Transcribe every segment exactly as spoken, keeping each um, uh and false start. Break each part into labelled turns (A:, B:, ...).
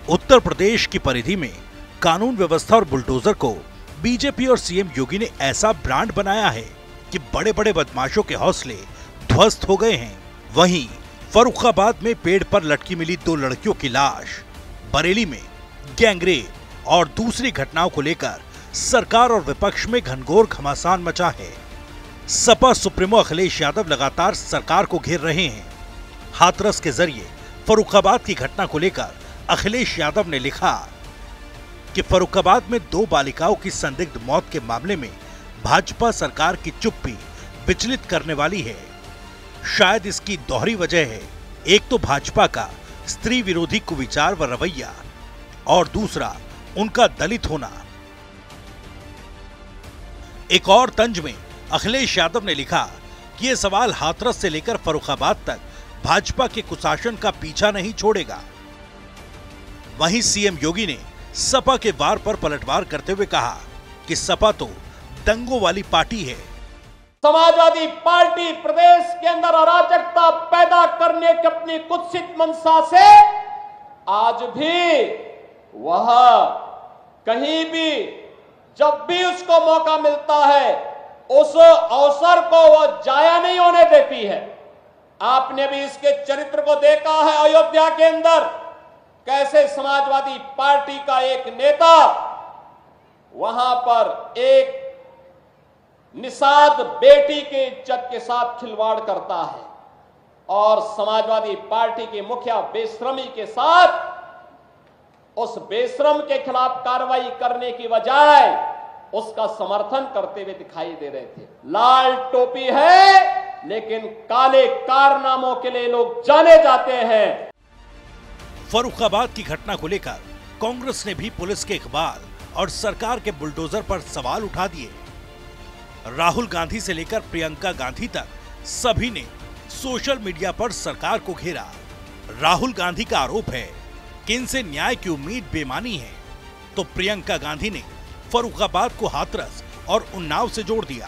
A: उत्तर प्रदेश की परिधि में कानून व्यवस्था और बुलडोजर को बीजेपी और सीएम योगी ने ऐसा ब्रांड बनाया है कि बड़े बड़े बदमाशों के हौसले ध्वस्त हो गए हैं। वहीं फर्रुखाबाद में पेड़ पर लटकी मिली दो लड़कियों की लाश, बरेली में गैंगरेप और दूसरी घटनाओं को लेकर सरकार और विपक्ष में घनघोर घमासान मचा है। सपा सुप्रीमो अखिलेश यादव लगातार सरकार को घेर रहे हैं। हाथरस के जरिए फर्रुखाबाद की घटना को लेकर अखिलेश यादव ने लिखा कि फर्रुखाबाद में दो बालिकाओं की संदिग्ध मौत के मामले में भाजपा सरकार की चुप्पी विचलित करने वाली है। शायद इसकी दोहरी वजह है, एक तो भाजपा का स्त्री विरोधी कुविचार व रवैया और दूसरा उनका दलित होना। एक और तंज में अखिलेश यादव ने लिखा कि यह सवाल हाथरस से लेकर फर्रुखाबाद तक भाजपा के कुशासन का पीछा नहीं छोड़ेगा। वहीं सीएम योगी ने सपा के वार पर पलटवार करते हुए कहा कि सपा तो दंगों वाली पार्टी है।
B: समाजवादी पार्टी प्रदेश के अंदर अराजकता पैदा करने की अपनी कुत्सित मंशा से आज भी वह कहीं भी जब भी उसको मौका मिलता है उस अवसर को वह जाया नहीं होने देती है। आपने भी इसके चरित्र को देखा है अयोध्या के अंदर, कैसे समाजवादी पार्टी का एक नेता वहां पर एक निषाद बेटी के इज्जत के साथ खिलवाड़ करता है और समाजवादी पार्टी के मुखिया बेशर्मी के साथ उस बेशरम के खिलाफ कार्रवाई करने की बजाय उसका समर्थन करते हुए दिखाई दे रहे थे। लाल टोपी है लेकिन काले कारनामों के लिए लोग जाने जाते हैं।
A: फर्रुखाबाद की घटना को लेकर कांग्रेस ने भी पुलिस के इकबाल और सरकार के बुलडोजर पर सवाल उठा दिए। राहुल गांधी से लेकर प्रियंका गांधी तक सभी ने सोशल मीडिया पर सरकार को घेरा। राहुल गांधी का आरोप है कि इनसे न्याय की उम्मीद बेमानी है, तो प्रियंका गांधी ने फर्रुखाबाद को हाथरस और उन्नाव से जोड़ दिया।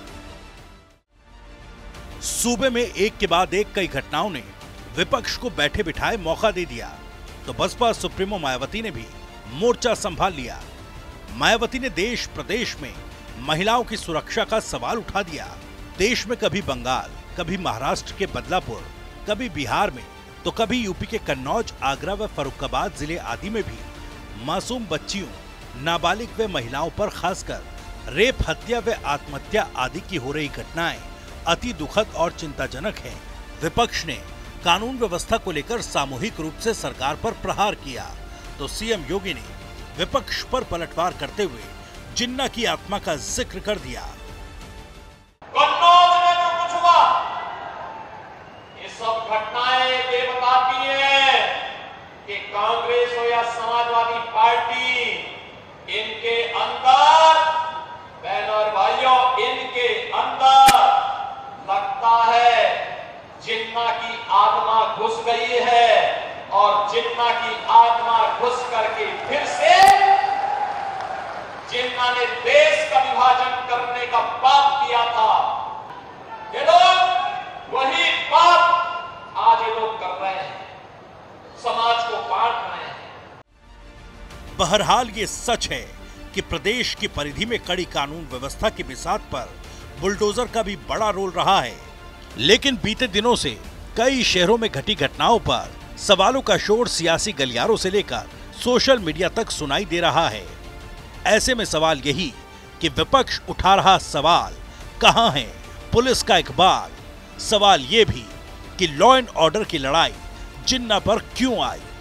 A: सूबे में एक के बाद एक कई घटनाओं ने विपक्ष को बैठे बिठाए मौका दे दिया, तो बसपा सुप्रीमो मायावती ने भी मोर्चा संभाल लिया। मायावती ने देश प्रदेश में महिलाओं की सुरक्षा का सवाल उठा दिया। देश में कभी बंगाल, कभी महाराष्ट्र के बदलापुर, कभी बिहार में, तो कभी यूपी के कन्नौज, आगरा व फर्रुखाबाद जिले आदि में भी मासूम बच्चियों, नाबालिग व महिलाओं पर खासकर रेप, हत्या व आत्महत्या आदि की हो रही घटनाएं अति दुखद और चिंताजनक है। विपक्ष ने कानून व्यवस्था को लेकर सामूहिक रूप से सरकार पर प्रहार किया, तो सीएम योगी ने विपक्ष पर पलटवार करते हुए जिन्ना की आत्मा का जिक्र कर दिया।
B: कन्नौज में जो कुछ हुआ ये सब घटनाएं ये बताती हैं कि कांग्रेस हो या समाजवादी पार्टी, इनके अंदर बहनों और भाइयों, इनके अंदर लगता है जिन्ना की आत्मा घुस गई है और जिन्ना की आत्मा घुस करके फिर से जिन्ना ने देश का विभाजन करने का पाप किया था, ये लोग वही पाप आज ये लोग कर रहे हैं, समाज को बांट रहे हैं।
A: बहरहाल ये सच है कि प्रदेश की परिधि में कड़ी कानून व्यवस्था की बिसात पर बुलडोजर का भी बड़ा रोल रहा है, लेकिन बीते दिनों से कई शहरों में घटी घटनाओं पर सवालों का शोर सियासी गलियारों से लेकर सोशल मीडिया तक सुनाई दे रहा है। ऐसे में सवाल यही कि विपक्ष उठा रहा सवाल कहां है पुलिस का इकबाल। सवाल ये भी कि लॉ एंड ऑर्डर की लड़ाई जिन्ना पर क्यों आई।